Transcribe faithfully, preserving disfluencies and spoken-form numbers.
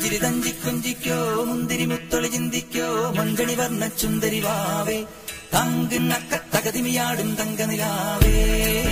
പുഞ്ചിരി തഞ്ചിക്കൊഞ്ചിക്കോ മുന്തിരി മുത്തൊളി ചിന്തിക്കോ മങ്കണി വർണ്ണ ചുന്ദരി വാവേ തങ്കിണ്ണക്ക തകതിമിയാടും തങ്കനിലാവേ.